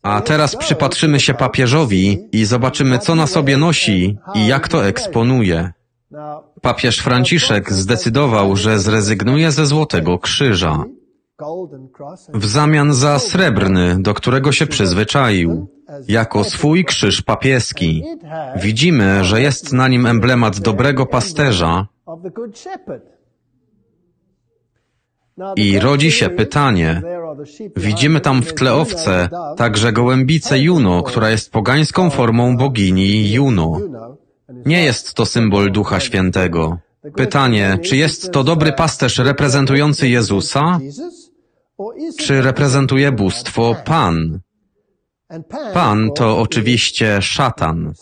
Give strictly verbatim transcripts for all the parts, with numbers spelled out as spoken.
A teraz przypatrzymy się papieżowi i zobaczymy, co na sobie nosi i jak to eksponuje. Papież Franciszek zdecydował, że zrezygnuje ze Złotego Krzyża w zamian za srebrny, do którego się przyzwyczaił, jako swój krzyż papieski. Widzimy, że jest na nim emblemat dobrego pasterza i rodzi się pytanie. Widzimy tam w tle owce, także gołębicę Juno, która jest pogańską formą bogini Juno. Nie jest to symbol Ducha Świętego. Pytanie, czy jest to dobry pasterz reprezentujący Jezusa, czy reprezentuje bóstwo Pan? Pan to oczywiście szatan.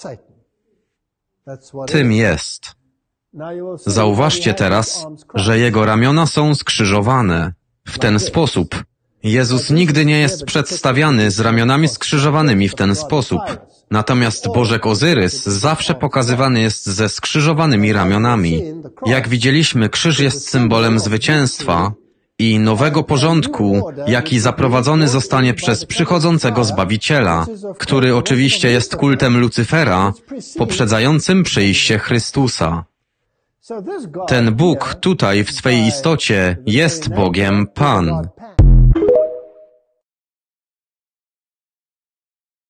Tym jest. Zauważcie teraz, że jego ramiona są skrzyżowane. W ten sposób. Jezus nigdy nie jest przedstawiany z ramionami skrzyżowanymi w ten sposób. Natomiast Bożek Ozyrys zawsze pokazywany jest ze skrzyżowanymi ramionami. Jak widzieliśmy, krzyż jest symbolem zwycięstwa i nowego porządku, jaki zaprowadzony zostanie przez przychodzącego Zbawiciela, który oczywiście jest kultem Lucyfera, poprzedzającym przyjście Chrystusa. Ten Bóg tutaj w swej istocie jest Bogiem Pan.